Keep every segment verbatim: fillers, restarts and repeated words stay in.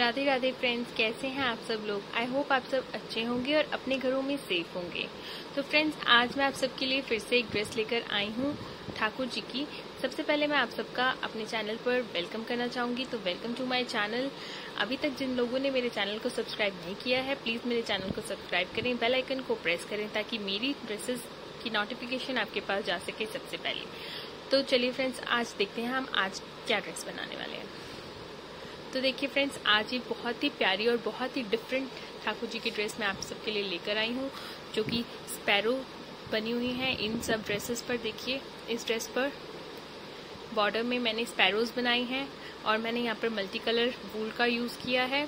Radhe Radhe friends, कैसे हैं आप सब लोग। आई होप आप सब अच्छे होंगे और अपने घरों में सेफ होंगे। तो फ्रेंड्स, आज मैं आप सबके लिए फिर से एक ड्रेस लेकर आई हूँ ठाकुर जी की। सबसे पहले मैं आप सबका अपने चैनल पर वेलकम करना चाहूंगी। तो वेलकम टू माय चैनल। अभी तक जिन लोगों ने मेरे चैनल को सब्सक्राइब नहीं किया है, प्लीज मेरे चैनल को सब्सक्राइब करें, बेल आइकन को प्रेस करें ताकि मेरी ड्रेसेस की नोटिफिकेशन आपके पास जा सके सबसे पहले। तो चलिए फ्रेंड्स, आज देखते हैं हम आज क्या ड्रेस बनाने वाले हैं। तो देखिए फ्रेंड्स, आज ये बहुत ही प्यारी और बहुत ही डिफरेंट ठाकुर जी की ड्रेस मैं आप सबके लिए लेकर आई हूँ, जो कि स्पैरो बनी हुई है इन सब ड्रेसेस पर। देखिए, इस ड्रेस पर बॉर्डर में मैंने स्पैरोज बनाई हैं और मैंने यहाँ पर मल्टी कलर वूल का यूज किया है।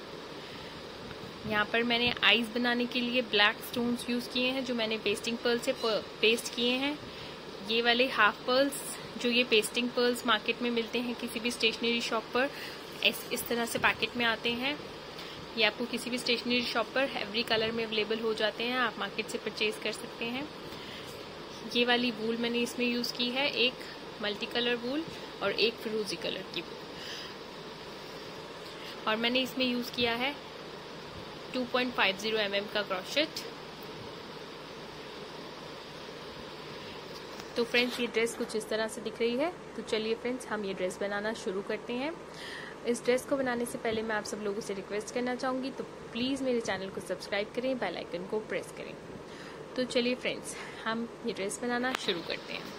यहाँ पर मैंने आईज बनाने के लिए ब्लैक स्टोन्स यूज किए हैं, जो मैंने पेस्टिंग पर्ल से पेस्ट किए हैं। ये वाले हाफ पर्ल्स, जो ये पेस्टिंग पर्ल्स मार्केट में मिलते हैं किसी भी स्टेशनरी शॉप पर, इस इस तरह से पैकेट में आते हैं। ये आपको किसी भी स्टेशनरी शॉप पर एवरी कलर में अवेलेबल हो जाते हैं, आप मार्केट से परचेज कर सकते हैं। ये वाली वूल मैंने इसमें यूज की है, एक मल्टी कलर वूल और एक फिरोजी कलर की वूल। और मैंने इसमें यूज किया है two point five zero M M का क्रॉशेट। तो फ्रेंड्स, ये ड्रेस कुछ इस तरह से दिख रही है। तो चलिए फ्रेंड्स, हम ये ड्रेस बनाना शुरू करते हैं। इस ड्रेस को बनाने से पहले मैं आप सब लोगों से रिक्वेस्ट करना चाहूँगी, तो प्लीज़ मेरे चैनल को सब्सक्राइब करें, बेल आइकन को प्रेस करें। तो चलिए फ्रेंड्स, हम ये ड्रेस बनाना शुरू करते हैं।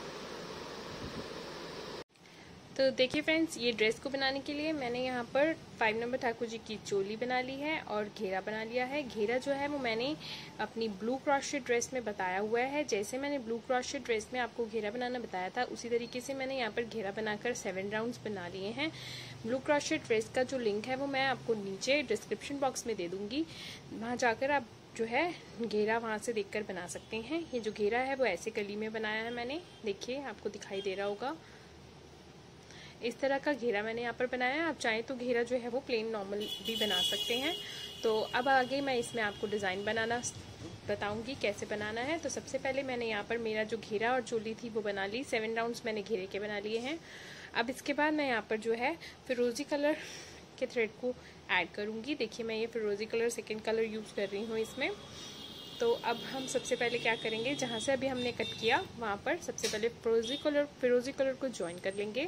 तो देखिए फ्रेंड्स, ये ड्रेस को बनाने के लिए मैंने यहाँ पर फाइव नंबर ठाकुर जी की चोली बना ली है और घेरा बना लिया है। घेरा जो है वो मैंने अपनी ब्लू क्रॉशेट ड्रेस में बताया हुआ है। जैसे मैंने ब्लू क्रॉशेट ड्रेस में आपको घेरा बनाना बताया था, उसी तरीके से मैंने यहाँ पर घेरा बनाकर सेवन राउंड्स बना लिए हैं। ब्लू क्रॉशेट ड्रेस का जो लिंक है वो मैं आपको नीचे डिस्क्रिप्शन बॉक्स में दे दूंगी, वहाँ जाकर आप जो है घेरा वहाँ से देखकर बना सकते हैं। ये जो घेरा है वो ऐसे कली में बनाया है मैंने, देखिए आपको दिखाई दे रहा होगा। इस तरह का घेरा मैंने यहाँ पर बनाया है। आप चाहें तो घेरा जो है वो प्लेन नॉर्मल भी बना सकते हैं। तो अब आगे मैं इसमें आपको डिज़ाइन बनाना बताऊंगी कैसे बनाना है। तो सबसे पहले मैंने यहाँ पर मेरा जो घेरा और चोली थी वो बना ली, सेवन राउंड्स मैंने घेरे के बना लिए हैं। अब इसके बाद मैं यहाँ पर जो है फिरोजी कलर के थ्रेड को ऐड करूँगी। देखिए, मैं ये फिरोजी कलर सेकेंड कलर यूज़ कर रही हूँ इसमें। तो अब हम सबसे पहले क्या करेंगे, जहाँ से अभी हमने कट किया वहाँ पर सबसे पहले फिरोजी कलर फिरोजी कलर को ज्वाइन कर लेंगे।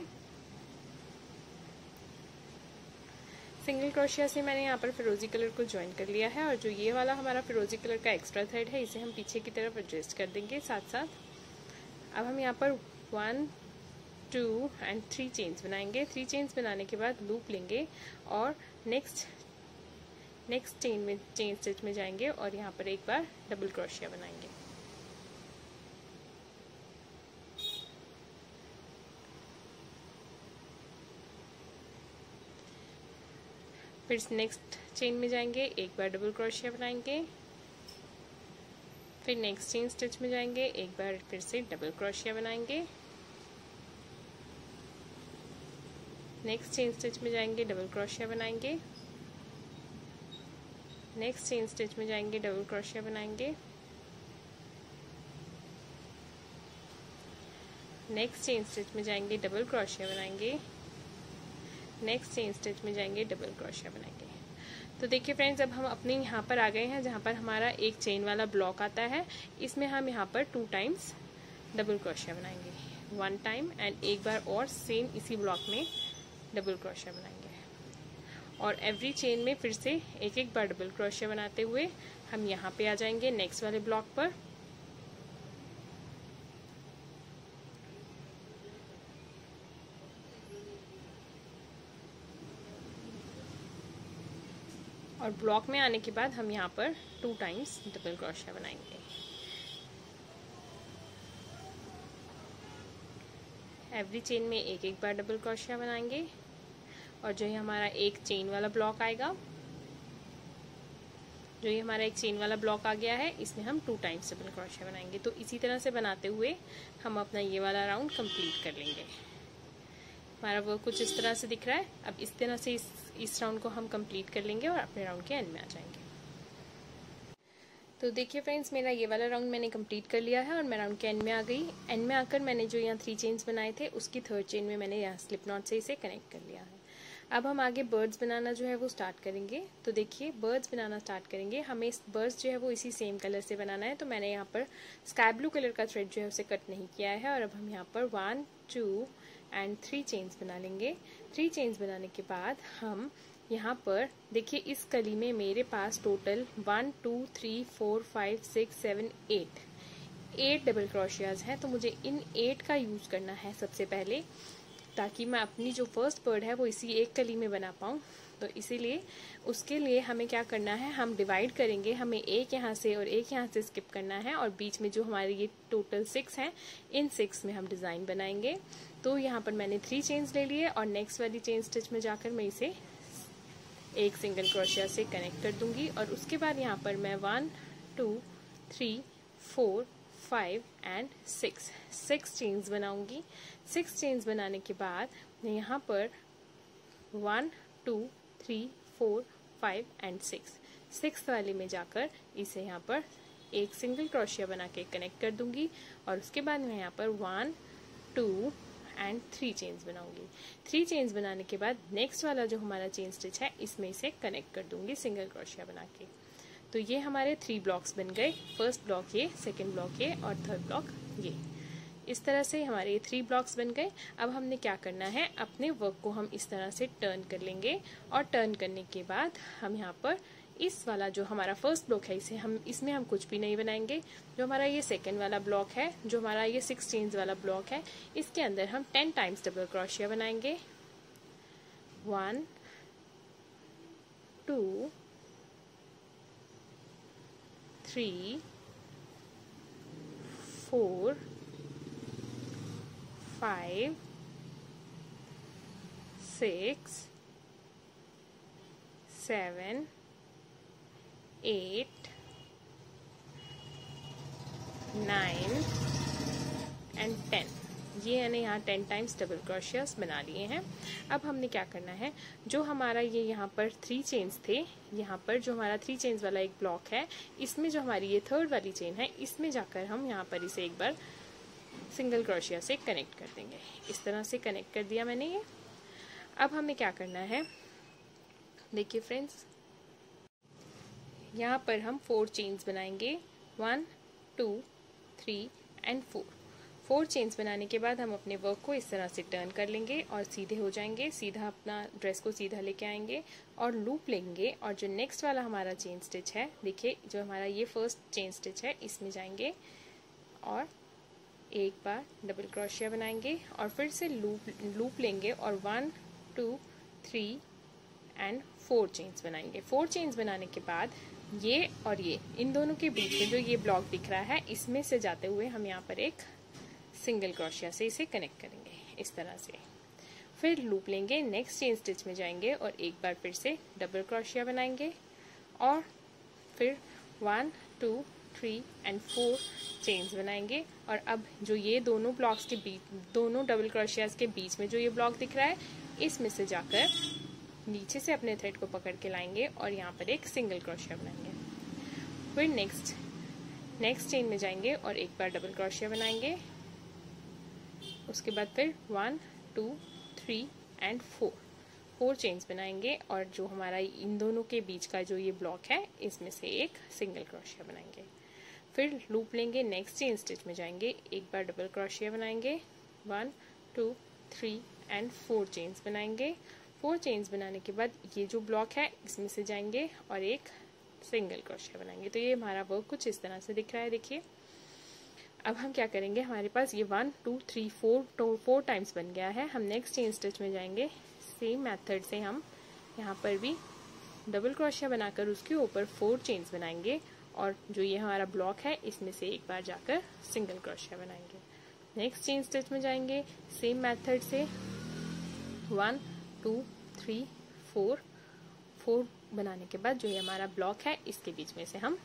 सिंगल क्रोशिया से मैंने यहाँ पर फिरोजी कलर को ज्वाइन कर लिया है और जो ये वाला हमारा फिरोजी कलर का एक्स्ट्रा थ्रेड है, इसे हम पीछे की तरफ एडजस्ट कर देंगे साथ साथ। अब हम यहाँ पर one two and three chains बनाएंगे। थ्री चेन्स बनाने के बाद लूप लेंगे और नेक्स्ट नेक्स्ट चेन में चेन स्टिच में जाएंगे और यहाँ पर एक बार डबल क्रोशिया बनाएंगे। फिर नेक्स्ट चेन में जाएंगे, एक बार डबल क्रोशिया बनाएंगे। फिर नेक्स्ट चेन स्टिच में जाएंगे, एक बार फिर से डबल क्रोशिया बनाएंगे। नेक्स्ट चेन स्टिच में जाएंगे, डबल क्रोशिया बनाएंगे। नेक्स्ट चेन स्टिच में जाएंगे, डबल क्रोशिया बनाएंगे। नेक्स्ट चेन स्टिच में जाएंगे, डबल क्रोशिया बनाएंगे। नेक्स्ट चेन स्टिच में जाएंगे, डबल क्रोशिया बनाएंगे। तो देखिए फ्रेंड्स, अब हम अपने यहाँ पर आ गए हैं जहाँ पर हमारा एक चेन वाला ब्लॉक आता है। इसमें हम यहाँ पर टू टाइम्स डबल क्रोशिया बनाएंगे, वन टाइम एंड एक बार और सेम इसी ब्लॉक में डबल क्रोशिया बनाएंगे। और एवरी चेन में फिर से एक एक बार डबल क्रोशिया बनाते हुए हम यहाँ पे आ जाएंगे नेक्स्ट वाले ब्लॉक पर। और ब्लॉक में आने के बाद हम यहाँ पर टू टाइम्स डबल क्रोशिया बनाएंगे। एवरी चेन में एक एक बार डबल क्रोशिया बनाएंगे और जो ये हमारा एक चेन वाला ब्लॉक आएगा, जो ये हमारा एक चेन वाला ब्लॉक आ गया है, इसमें हम टू टाइम्स डबल क्रोशिया बनाएंगे। तो इसी तरह से बनाते हुए हम अपना ये वाला राउंड कंप्लीट कर लेंगे। हमारा वर्क कुछ इस तरह से दिख रहा है। अब इस तरह से इस इस राउंड को हम कंप्लीट कर लेंगे और अपने राउंड के एंड में आ जाएंगे। तो देखिए फ्रेंड्स, मेरा ये वाला राउंड मैंने कंप्लीट कर लिया है और मैं राउंड के एंड में आ गई। एंड में आकर मैंने जो यहाँ थ्री चेन्स बनाए थे, उसकी थर्ड चेन में मैंने यहाँ स्लिप नॉट से इसे कनेक्ट कर लिया है। अब हम आगे बर्ड्स बनाना जो है वो स्टार्ट करेंगे। तो देखिए बर्ड्स बनाना स्टार्ट करेंगे। हमें इस बर्ड्स जो है वो इसी सेम कलर से बनाना है। तो मैंने यहाँ पर स्काई ब्लू कलर का थ्रेड जो है उसे कट नहीं किया है। और अब हम यहाँ पर one two and three chains बना लेंगे। थ्री चेन्स बनाने के बाद हम यहाँ पर देखिए इस कली में मेरे पास total one two three four five six seven eight eight double crochets हैं। तो मुझे इन एट का यूज करना है सबसे पहले, ताकि मैं अपनी जो फर्स्ट बर्ड है वो इसी एक कली में बना पाऊँ। तो इसीलिए उसके लिए हमें क्या करना है, हम डिवाइड करेंगे। हमें एक यहाँ से और एक यहाँ से स्किप करना है और बीच में जो हमारे ये टोटल सिक्स हैं, इन सिक्स में हम डिज़ाइन बनाएंगे। तो यहाँ पर मैंने थ्री चेन्स ले लिए और नेक्स्ट वाली चेन स्टिच में जाकर मैं इसे एक सिंगल क्रोशिया से कनेक्ट कर दूंगी। और उसके बाद यहाँ पर मैं one two three four five and six six chains बनाऊंगी। सिक्स चेन्स बनाने के बाद मैं यहाँ पर one two three four five and six six वाले में जाकर इसे यहाँ पर एक सिंगल क्रोशिया बना के कनेक्ट कर दूंगी। और उसके बाद मैं यहाँ पर one two and three chains बनाऊंगी। थ्री चेन्स बनाने के बाद नेक्स्ट वाला जो हमारा चेन स्टिच है इसमें इसे कनेक्ट कर दूंगी सिंगल क्रोशिया बना के। तो ये हमारे थ्री ब्लॉक्स बन गए। फर्स्ट ब्लॉक ये, सेकंड ब्लॉक ये और थर्ड ब्लॉक ये। इस तरह से हमारे ये थ्री ब्लॉक्स बन गए। अब हमने क्या करना है, अपने वर्क को हम इस तरह से टर्न कर लेंगे। और टर्न करने के बाद हम यहाँ पर इस वाला जो हमारा फर्स्ट ब्लॉक है इसे हम इसमें हम कुछ भी नहीं बनाएंगे। जो हमारा ये सेकेंड वाला ब्लॉक है, जो हमारा ये सिक्स चेन्स वाला ब्लॉक है, इसके अंदर हम टेन टाइम्स डबल क्रोशिया बनाएंगे। One two three four five six seven eight nine and ten. ये मैंने यहाँ टेन टाइम्स डबल क्रोशियास बना लिए हैं। अब हमने क्या करना है, जो हमारा ये यहाँ पर थ्री चेन्स थे, यहाँ पर जो हमारा थ्री चेन्स वाला एक ब्लॉक है, इसमें जो हमारी ये थर्ड वाली चेन है, इसमें जाकर हम यहाँ पर इसे एक बार सिंगल क्रोशिया से कनेक्ट कर देंगे। इस तरह से कनेक्ट कर दिया मैंने ये। अब हमें क्या करना है, देखिए फ्रेंड्स, यहाँ पर हम फोर चेन्स बनाएंगे। One two three and four four chains बनाने के बाद हम अपने वर्क को इस तरह से टर्न कर लेंगे और सीधे हो जाएंगे। सीधा अपना ड्रेस को सीधा लेके आएंगे और लूप लेंगे। और जो नेक्स्ट वाला हमारा चेन स्टिच है, देखिए जो हमारा ये फर्स्ट चेन स्टिच है, इसमें जाएंगे और एक बार डबल क्रोशिया बनाएंगे और फिर से लूप लूप लेंगे और one two three and four chains बनाएंगे। फोर चेन्स बनाने के बाद ये और ये इन दोनों के बीच में जो ये ब्लॉक दिख रहा है, इसमें से जाते हुए हम यहाँ पर एक सिंगल क्रोशिया से इसे कनेक्ट करेंगे इस तरह से। फिर लूप लेंगे, नेक्स्ट चेन स्टिच में जाएंगे और एक बार फिर से डबल क्रोशिया बनाएंगे और फिर one two three and four chains बनाएंगे। और अब जो ये दोनों ब्लॉक्स के बीच, दोनों डबल क्रोशियाज के बीच में जो ये ब्लॉक दिख रहा है, इसमें से जाकर नीचे से अपने थ्रेड को पकड़ के लाएंगे और यहाँ पर एक सिंगल क्रोशिया बनाएंगे। फिर नेक्स्ट नेक्स्ट चेन में जाएंगे और एक बार डबल क्रोशिया बनाएंगे। उसके बाद फिर one two three and four four chains बनाएंगे और जो हमारा इन दोनों के बीच का जो ये ब्लॉक है, इसमें से एक सिंगल क्रोशिया बनाएंगे। फिर लूप लेंगे, नेक्स्ट चेन स्टिच में जाएंगे, एक बार डबल क्रोशिया बनाएंगे, one two three and four chains बनाएंगे। फोर चेन्स बनाने के बाद ये जो ब्लॉक है, इसमें से जाएंगे और एक सिंगल क्रोशिया बनाएंगे। तो ये हमारा वर्क कुछ इस तरह से दिख रहा है, देखिए। अब हम क्या करेंगे, हमारे पास ये one two three four two four times बन गया है। हम नेक्स्ट चेन स्टिच में जाएंगे, सेम मेथड से हम यहाँ पर भी डबल क्रोशिया बनाकर उसके ऊपर फोर चेन्स बनाएंगे और जो ये हमारा ब्लॉक है, इसमें से एक बार जाकर सिंगल क्रोशिया बनाएंगे। नेक्स्ट चेन स्टिच में जाएंगे, सेम मेथड से one two three four four बनाने के बाद जो ये हमारा ब्लॉक है, इसके बीच में से हम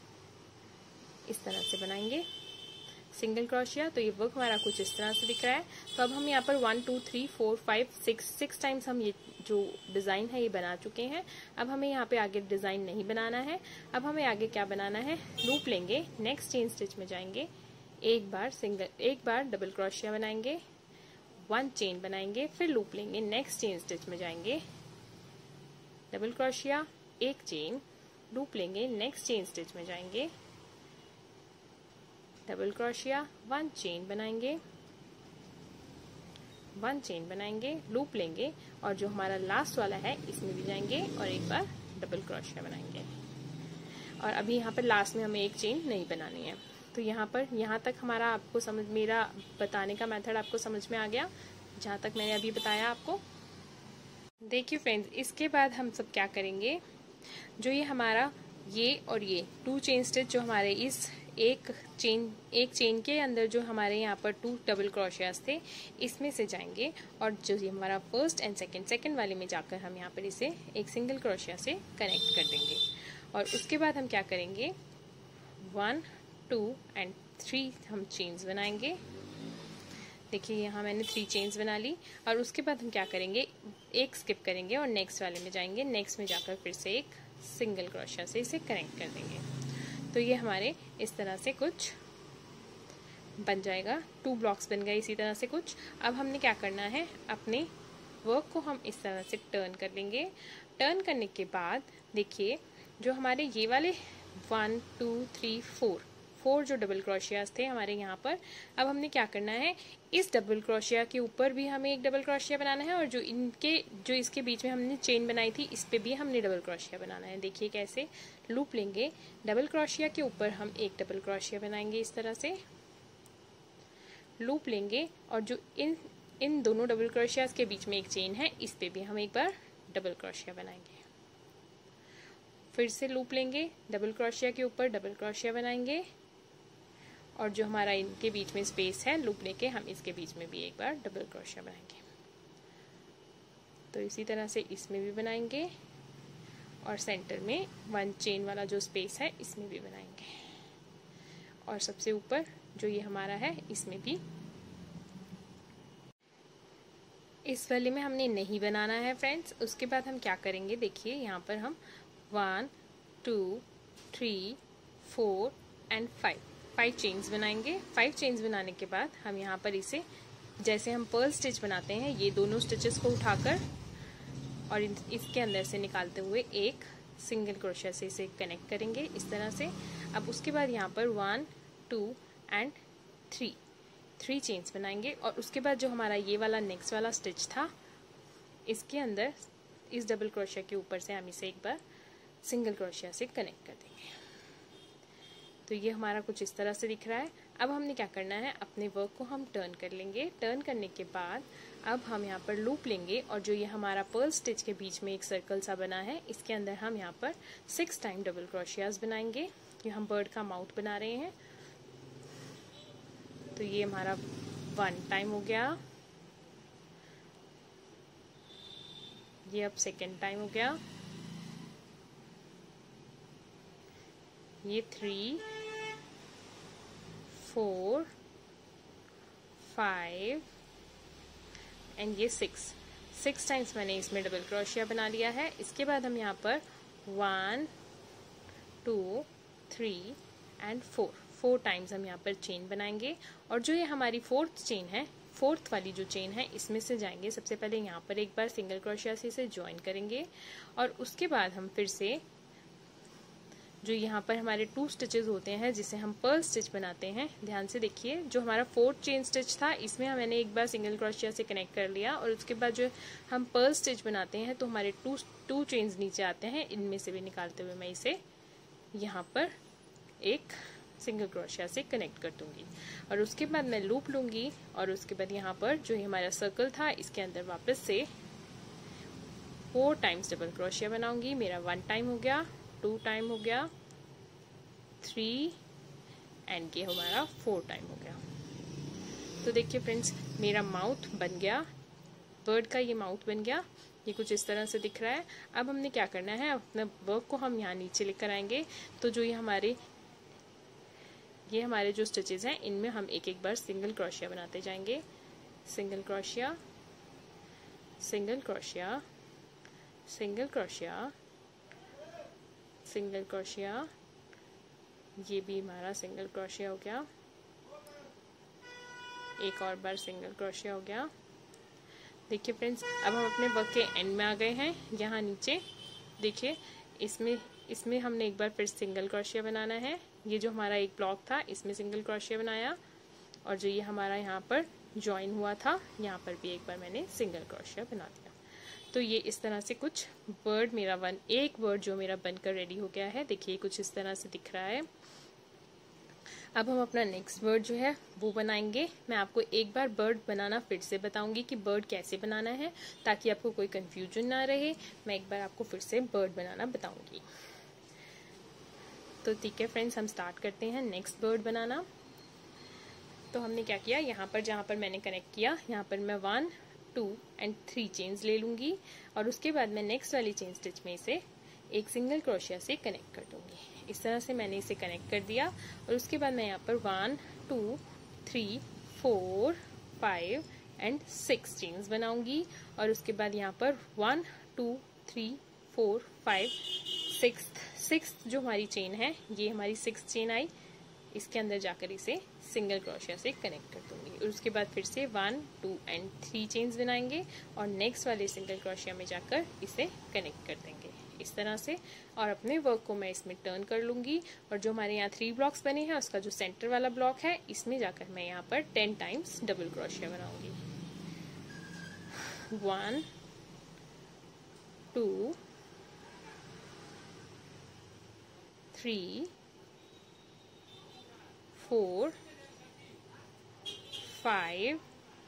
इस तरह से बनाएंगे सिंगल क्रोशिया। तो ये वर्क हमारा कुछ इस तरह से दिख रहा है। तो अब हम यहाँ पर one two three four five six six times हम ये जो डिज़ाइन है ये बना चुके हैं। अब हमें यहाँ पे आगे डिज़ाइन नहीं बनाना है। अब हमें आगे क्या बनाना है, लूप लेंगे, नेक्स्ट चेन स्टिच में जाएंगे, एक बार सिंगल एक बार डबल क्रोशिया बनाएंगे, वन चेन बनाएंगे, फिर लूप लेंगे, नेक्स्ट चेन स्टिच में जाएंगे, डबल क्रोशिया, एक चेन, लूप लेंगे, नेक्स्ट चेन स्टिच में जाएंगे, डबल क्रोशिया, वन चेन बनाएंगे, वन चेन बनाएंगे, लूप लेंगे और जो हमारा लास्ट वाला है इसमें भी जाएंगे और एक बार डबल क्रोशिया बनाएंगे। और अभी यहाँ पर लास्ट में हमें एक चेन नहीं बनानी है। तो यहाँ पर यहाँ तक हमारा आपको समझ, मेरा बताने का मेथड आपको समझ में आ गया जहाँ तक मैंने अभी बताया आपको। देखिए फ्रेंड्स, इसके बाद हम सब क्या करेंगे, जो ये हमारा ये और ये टू चेन स्टिच जो हमारे इस एक चेन एक चेन के अंदर जो हमारे यहाँ पर टू डबल क्रोशियास थे इसमें से जाएंगे और जो ये हमारा फर्स्ट एंड सेकंड सेकंड वाले में जाकर हम यहाँ पर इसे एक सिंगल क्रोशिया से कनेक्ट कर देंगे। और उसके बाद हम क्या करेंगे, वन टू एंड थ्री हम चेन्स बनाएंगे। देखिए यहाँ मैंने थ्री चेन्स बना ली और उसके बाद हम क्या करेंगे, एक स्किप करेंगे और नेक्स्ट वाले में जाएंगे, नेक्स्ट में जाकर फिर से एक सिंगल क्रोशिया से इसे कनेक्ट कर देंगे। तो ये हमारे इस तरह से कुछ बन जाएगा, टू ब्लॉक्स बन गए इसी तरह से कुछ। अब हमने क्या करना है, अपने वर्क को हम इस तरह से टर्न कर लेंगे। टर्न करने के बाद देखिए जो हमारे ये वाले one two three four four जो डबल क्रोशियास थे हमारे यहाँ पर, अब हमने क्या करना है, इस डबल क्रोशिया के ऊपर भी हमें एक डबल क्रोशिया बनाना है और जो इनके जो इसके बीच में हमने चेन बनाई थी इस पे भी हमने डबल क्रोशिया बनाना है। देखिए कैसे, लूप लेंगे, डबल क्रोशिया के ऊपर हम एक डबल क्रोशिया बनाएंगे इस तरह से, लूप लेंगे और जो इन इन दोनों डबल क्रोशियास के बीच में एक चेन है इस पे भी हम एक बार डबल क्रोशिया बनाएंगे। फिर से लूप लेंगे, डबल क्रोशिया के ऊपर डबल क्रोशिया बनाएंगे और जो हमारा इनके बीच में स्पेस है लूप लेके हम इसके बीच में भी एक बार डबल क्रोशिया बनाएंगे। तो इसी तरह से इसमें भी बनाएंगे और सेंटर में वन चेन वाला जो स्पेस है इसमें भी बनाएंगे और सबसे ऊपर जो ये हमारा है इसमें भी। इस वाले में हमने नहीं बनाना है फ्रेंड्स। उसके बाद हम क्या करेंगे, देखिए यहाँ पर हम one two three four and five five chains बनाएंगे। फाइव चेन्स बनाने के बाद हम यहाँ पर इसे जैसे हम पर्ल स्टिच बनाते हैं ये दोनों स्टिचेस को उठाकर और इसके अंदर से निकालते हुए एक सिंगल क्रोशिया से इसे कनेक्ट करेंगे इस तरह से। अब उसके बाद यहाँ पर one two and three three chains बनाएंगे और उसके बाद जो हमारा ये वाला नेक्स्ट वाला स्टिच था इसके अंदर इस डबल क्रोशिया के ऊपर से हम इसे एक बार सिंगल क्रोशिया से कनेक्ट कर देंगे। तो ये हमारा कुछ इस तरह से दिख रहा है। अब हमने क्या करना है, अपने वर्क को हम टर्न कर लेंगे। टर्न करने के बाद अब हम यहाँ पर लूप लेंगे और जो ये हमारा पर्ल स्टिच के बीच में एक सर्कल सा बना है इसके अंदर हम यहाँ पर सिक्स टाइम डबल क्रोशियाज बनाएंगे। ये हम बर्ड का माउथ बना रहे हैं। तो ये हमारा वन टाइम हो गया, ये अब सेकेंड टाइम हो गया, ये थ्री फोर फाइव एंड ये सिक्स सिक्स टाइम्स मैंने इसमें डबल क्रोशिया बना लिया है। इसके बाद हम यहाँ पर one two three and four four times हम यहाँ पर चेन बनाएंगे और जो ये हमारी फोर्थ चेन है, फोर्थ वाली जो चेन है इसमें से जाएंगे। सबसे पहले यहाँ पर एक बार सिंगल क्रोशिया से इसे ज्वाइन करेंगे और उसके बाद हम फिर से जो यहाँ पर हमारे टू स्टिचेस होते हैं जिसे हम पर्ल स्टिच बनाते हैं, ध्यान से देखिए, जो हमारा फोर्थ चेन स्टिच था इसमें मैंने एक बार सिंगल क्रोशिया से कनेक्ट कर लिया और उसके बाद जो हम पर्ल स्टिच बनाते हैं तो हमारे टू टू चेन्स नीचे आते हैं, इनमें से भी निकालते हुए मैं इसे यहाँ पर एक सिंगल क्रोशिया से कनेक्ट कर दूंगी और उसके बाद मैं लूप लूंगी और उसके बाद यहाँ पर जो हमारा सर्कल था इसके अंदर वापस से फोर टाइम्स डबल क्रोशिया बनाऊंगी। मेरा वन टाइम हो गया, टू टाइम हो गया, थ्री एंड ये हमारा फोर टाइम हो गया। तो देखिए फ्रेंड्स, मेरा माउथ बन गया, बर्ड का ये माउथ बन गया, ये कुछ इस तरह से दिख रहा है। अब हमने क्या करना है, अपने वर्क को हम यहाँ नीचे लेकर आएंगे। तो जो ये हमारे ये हमारे जो स्टिचेस हैं इनमें हम एक एक बार सिंगल क्रोशिया बनाते जाएंगे। Single crochet, single crochet, single crochet, single crochet, ये भी हमारा सिंगल क्रोशिया हो गया, एक और बार सिंगल क्रोशिया हो गया। देखिए फ्रेंड्स, अब हम अपने वर्क के एंड में आ गए हैं। यहाँ नीचे देखिए इसमें इसमें हमने एक बार फिर सिंगल क्रोशिया बनाना है। ये जो हमारा एक ब्लॉक था इसमें सिंगल क्रोशिया बनाया, और जो ये हमारा यहाँ पर ज्वाइन हुआ था यहाँ पर भी एक बार मैंने सिंगल क्रोशिया बना दिया। तो ये इस तरह से कुछ बर्ड मेरा वन एक बर्ड जो मेरा बनकर रेडी हो गया है। देखिए कुछ इस तरह से दिख रहा है। अब हम अपना नेक्स्ट बर्ड जो है वो बनाएंगे। मैं आपको एक बार बर्ड बनाना फिर से बताऊंगी कि बर्ड कैसे बनाना है, ताकि आपको कोई कंफ्यूजन ना रहे। मैं एक बार आपको फिर से बर्ड बनाना बताऊंगी। तो ठीक है फ्रेंड्स, हम स्टार्ट करते हैं नेक्स्ट बर्ड बनाना। तो हमने क्या किया, यहाँ पर जहाँ पर मैंने कनेक्ट किया यहाँ पर मैं one two and three chains ले लूंगी, और उसके बाद मैं नेक्स्ट वाली चेन स्टिच में इसे एक सिंगल क्रोशिया से कनेक्ट कर दूंगी। इस तरह से मैंने इसे कनेक्ट कर दिया, और उसके बाद मैं यहाँ पर one two three four five and six chains बनाऊंगी, और उसके बाद यहाँ पर one two three four five six six जो हमारी चेन है ये हमारी सिक्स चेन आई, इसके अंदर जाकर इसे सिंगल क्रोशिया से कनेक्ट कर दूंगी, और उसके बाद फिर से one two and three chains बनाएंगे और नेक्स्ट वाले सिंगल क्रोशिया में जाकर इसे कनेक्ट कर देंगे इस तरह से। और अपने वर्क को मैं इसमें टर्न कर लूंगी, और जो हमारे यहाँ थ्री ब्लॉक्स बने हैं उसका जो सेंटर वाला ब्लॉक है इसमें जाकर मैं यहाँ पर टेन टाइम्स डबल क्रोशिया बनाऊंगी। One two three four five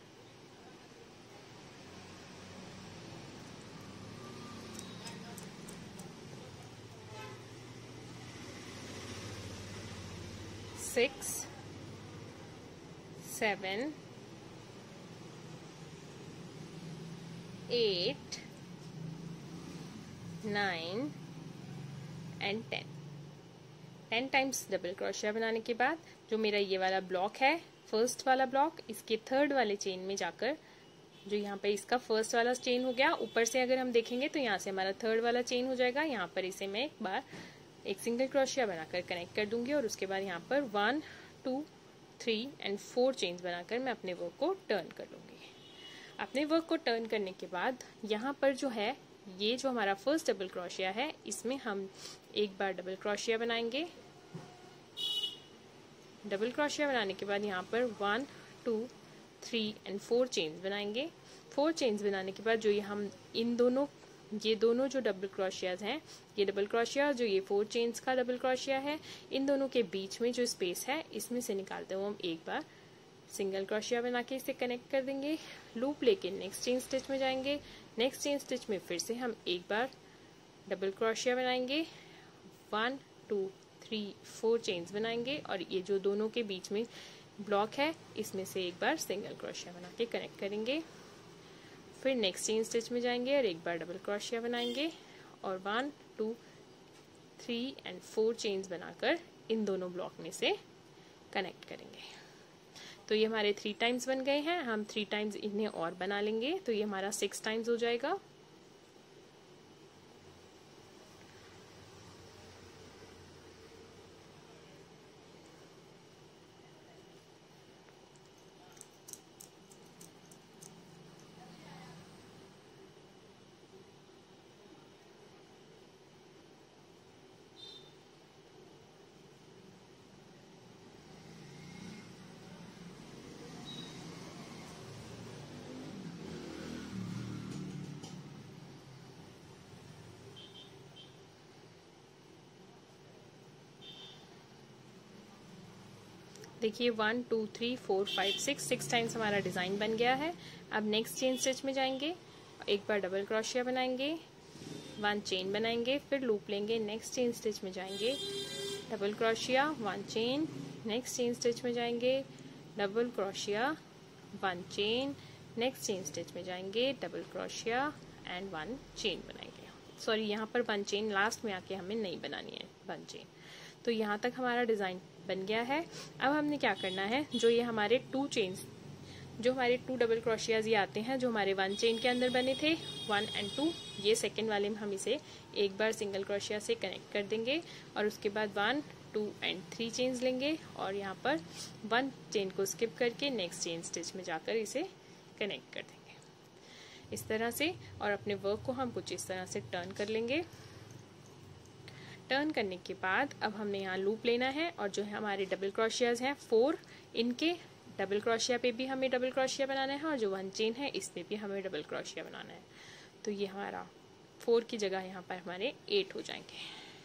six seven eight nine and ten. Ten times double crochet बनाने के बाद जो मेरा ये वाला ब्लॉक है फर्स्ट वाला ब्लॉक, इसके थर्ड वाले चेन में जाकर जो यहाँ पे इसका फर्स्ट वाला चेन हो गया, ऊपर से अगर हम देखेंगे तो यहाँ से हमारा थर्ड वाला चेन हो जाएगा। यहाँ पर इसे मैं एक बार एक सिंगल क्रोशिया बनाकर कनेक्ट कर दूंगी, और उसके बाद यहाँ पर one two three and four chains बनाकर मैं अपने वर्क को टर्न कर लूंगी। अपने वर्क को टर्न करने के बाद यहाँ पर जो है ये जो हमारा फर्स्ट डबल क्रोशिया है इसमें हम एक बार डबल क्रोशिया बनाएंगे। डबल क्रोशिया बनाने के बाद यहाँ पर one two three and four chains बनाएंगे। फोर चेन्स बनाने के बाद जो ये हम इन दोनों ये दोनों जो डबल क्रोशियाज हैं, ये डबल क्रोशिया जो ये फोर चेन्स का डबल क्रोशिया है, इन दोनों के बीच में जो स्पेस है इसमें से निकालते हुए हम एक बार सिंगल क्रोशिया बना के इसे कनेक्ट कर देंगे। लूप लेके नेक्स्ट चेन स्टिच में जाएंगे। नेक्स्ट चेन स्टिच में फिर से हम एक बार डबल क्रोशिया बनाएंगे, one two three four chains बनाएंगे, और ये जो दोनों के बीच में ब्लॉक है इसमें से एक बार सिंगल क्रोशिया बना के कनेक्ट करेंगे। फिर नेक्स्ट चेन स्टिच में जाएंगे और एक बार डबल क्रोशिया बनाएंगे, और one two three and four chains बनाकर इन दोनों ब्लॉक में से कनेक्ट करेंगे। तो ये हमारे थ्री टाइम्स बन गए हैं। हम थ्री टाइम्स इन्हें और बना लेंगे तो ये हमारा सिक्स टाइम्स हो जाएगा। देखिए one two three four five six six times हमारा डिज़ाइन बन गया है। अब नेक्स्ट चेन स्टिच में जाएंगे, एक बार डबल क्रोशिया बनाएंगे, वन चेन बनाएंगे, फिर लूप लेंगे, नेक्स्ट चेन स्टिच में जाएंगे, double crochet, one chain, next chain stitch में जाएंगे, double crochet, one chain, next chain stitch में जाएंगे, double crochet and one chain बनाएंगे। सॉरी, यहाँ पर वन चेन लास्ट में आके हमें नहीं बनानी है, वन चेन। तो यहाँ तक हमारा डिज़ाइन बन गया है। अब हमने क्या करना है, जो ये हमारे टू चेन्स जो हमारे टू डबल क्रोशियाज ये आते हैं जो हमारे वन चेन के अंदर बने थे, वन एंड टू, ये सेकेंड वाले में हम इसे एक बार सिंगल क्रोशिया से कनेक्ट कर देंगे, और उसके बाद one two and three chains लेंगे और यहाँ पर वन चेन को स्किप करके नेक्स्ट चेन स्टिच में जाकर इसे कनेक्ट कर देंगे इस तरह से। और अपने वर्क को हम कुछ इस तरह से टर्न कर लेंगे। टर्न करने के बाद अब हमने यहाँ लूप लेना है और जो है हमारे डबल क्रोशियाज हैं फोर, इनके डबल क्रोशिया पे भी हमें डबल क्रोशिया बनाना है और जो वन चेन है इस पे भी हमें डबल क्रोशिया बनाना है। तो ये हमारा फोर की जगह यहाँ पर हमारे एट हो जाएंगे।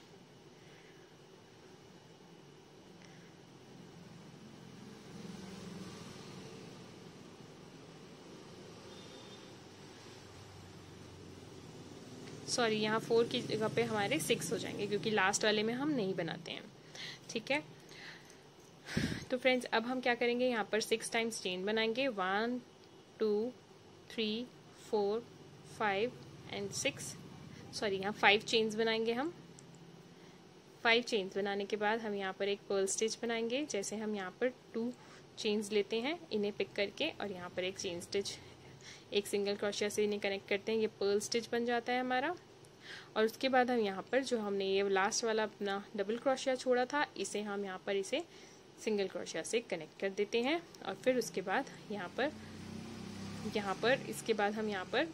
सॉरी, यहाँ फोर की जगह पे हमारे सिक्स हो जाएंगे क्योंकि लास्ट वाले में हम नहीं बनाते हैं। ठीक है, तो फ्रेंड्स अब हम क्या करेंगे, यहाँ पर सिक्स टाइम्स चेन बनाएंगे। One two three four five and six, sorry यहाँ फाइव चेन्स बनाएंगे हम। फाइव चेन्स बनाने के बाद हम यहाँ पर एक पर्ल स्टिच बनाएंगे। जैसे हम यहाँ पर टू चेन्स लेते हैं, इन्हें पिक करके और यहाँ पर एक चेन स्टिच, एक सिंगल क्रोशिया से इन्हें कनेक्ट करते हैं, ये पर्ल स्टिच बन जाता है हमारा। और उसके बाद हम यहाँ पर जो हमने ये लास्ट वाला अपना डबल क्रोशिया छोड़ा था, इसे हम यहाँ पर इसे सिंगल क्रोशिया से कनेक्ट कर देते हैं। और फिर उसके बाद यहाँ पर यहाँ पर इसके बाद हम यहाँ पर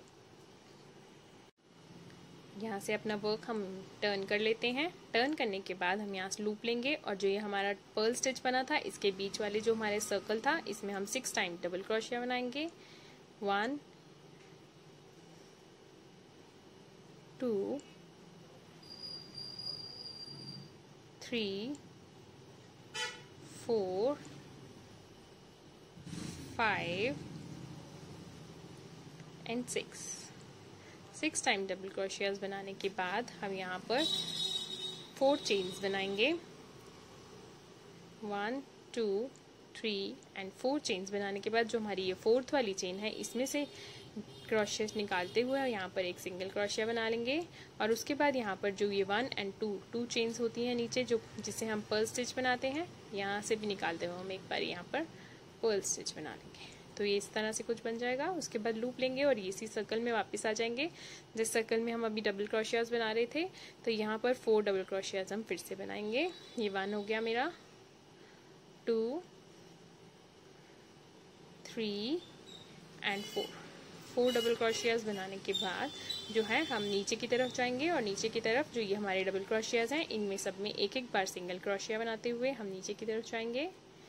यहाँ से अपना वर्क हम टर्न कर लेते हैं। टर्न करने के बाद हम यहाँ से लूप लेंगे और जो ये हमारा पर्ल स्टिच बना था, इसके बीच वाले जो हमारे सर्कल था, इसमें हम सिक्स टाइम डबल क्रोशिया बनाएंगे। One two three four five and six. Six time double crochets बनाने के बाद हम यहाँ पर फोर चेन्स बनाएंगे। One two three and four chains बनाने के बाद जो हमारी ये फोर्थ वाली चेन है, इसमें से क्रोशिया निकालते हुए यहाँ पर एक सिंगल क्रोशिया बना लेंगे। और उसके बाद यहाँ पर जो ये one and two two chains होती हैं नीचे, जो जिसे हम पर्ल स्टिच बनाते हैं, यहाँ से भी निकालते हुए हम एक बार यहाँ पर पर्ल स्टिच बना लेंगे। तो ये इस तरह से कुछ बन जाएगा। उसके बाद लूप लेंगे और इसी सर्कल में वापस आ जाएंगे जिस सर्कल में हम अभी डबल क्रोशियाज बना रहे थे। तो यहाँ पर फोर डबल क्रोशियाज हम फिर से बनाएंगे। ये वन हो गया मेरा, two three and four. Four double crochets बनाने के बाद जो है हम नीचे की तरफ जाएंगे और नीचे की तरफ जो ये हमारे डबल क्रोशियाज हैं, इनमें सब में एक एक बार सिंगल क्रोशिया बनाते हुए हम नीचे की तरफ जाएंगे।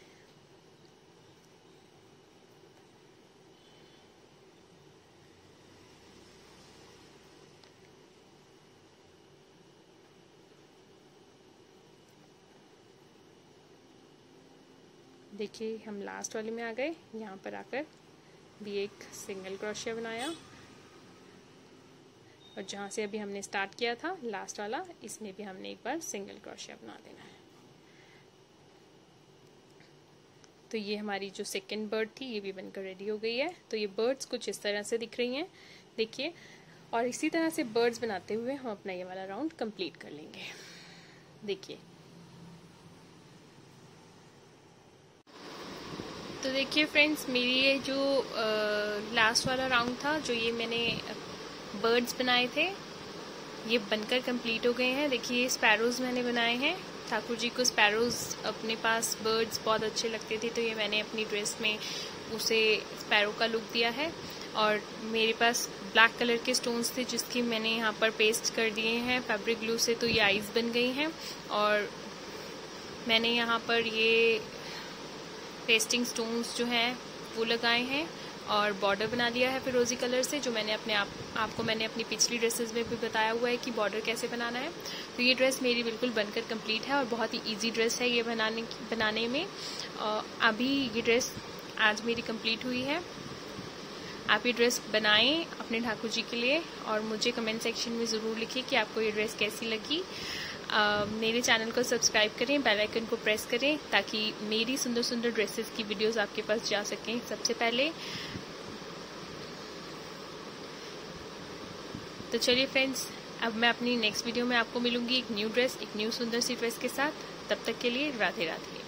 देखिए हम लास्ट वाले में आ गए। यहाँ पर आकर भी एक सिंगल क्रोशिया बनाया और जहाँ से अभी हमने स्टार्ट किया था लास्ट वाला, इसमें भी हमने एक बार सिंगल क्रोशिया बना देना है। तो ये हमारी जो सेकंड बर्ड थी, ये भी बनकर रेडी हो गई है। तो ये बर्ड्स कुछ इस तरह से दिख रही हैं, देखिए। और इसी तरह से बर्ड्स बनाते हुए हम अपना ये वाला राउंड कंप्लीट कर लेंगे। देखिए, तो देखिए फ्रेंड्स, मेरी ये जो लास्ट वाला राउंड था, जो ये मैंने बर्ड्स बनाए थे, ये बनकर कंप्लीट हो गए हैं। देखिए स्पैरोज मैंने बनाए हैं। ठाकुर जी को स्पैरोज, अपने पास बर्ड्स बहुत अच्छे लगते थे, तो ये मैंने अपनी ड्रेस में उसे स्पैरो का लुक दिया है। और मेरे पास ब्लैक कलर के स्टोन्स थे जिसकी मैंने यहाँ पर पेस्ट कर दिए हैं फैब्रिक ग्लू से, तो ये आईज बन गई हैं। और मैंने यहाँ पर ये पेस्टिंग स्टोन्स जो हैं वो लगाए हैं और बॉर्डर बना लिया है फिरोजी कलर से, जो मैंने अपने आप आपको मैंने अपनी पिछली ड्रेसेस में भी बताया हुआ है कि बॉर्डर कैसे बनाना है। तो ये ड्रेस मेरी बिल्कुल बनकर कंप्लीट है और बहुत ही इजी ड्रेस है ये बनाने बनाने में। अभी ये ड्रेस आज मेरी कंप्लीट हुई है। आप ये ड्रेस बनाएं अपने ठाकुर जी के लिए और मुझे कमेंट सेक्शन में ज़रूर लिखिए कि आपको ये ड्रेस कैसी लगी। Uh, मेरे चैनल को सब्सक्राइब करें, बेल आइकन को प्रेस करें ताकि मेरी सुंदर सुंदर ड्रेसेस की वीडियोस आपके पास जा सकें सबसे पहले। तो चलिए फ्रेंड्स, अब मैं अपनी नेक्स्ट वीडियो में आपको मिलूंगी एक न्यू ड्रेस, एक न्यू सुंदर सी ड्रेस के साथ। तब तक के लिए राधे राधे।